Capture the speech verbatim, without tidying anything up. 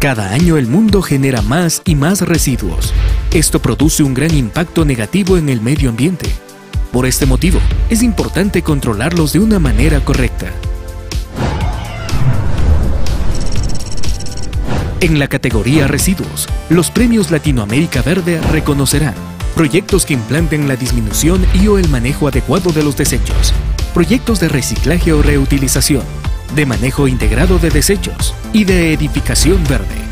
Cada año el mundo genera más y más residuos. Esto produce un gran impacto negativo en el medio ambiente. Por este motivo, es importante controlarlos de una manera correcta. En la categoría Residuos, los premios Latinoamérica Verde reconocerán proyectos que implanten la disminución y o el manejo adecuado de los desechos, proyectos de reciclaje o reutilización, de manejo integrado de desechos y de edificación verde.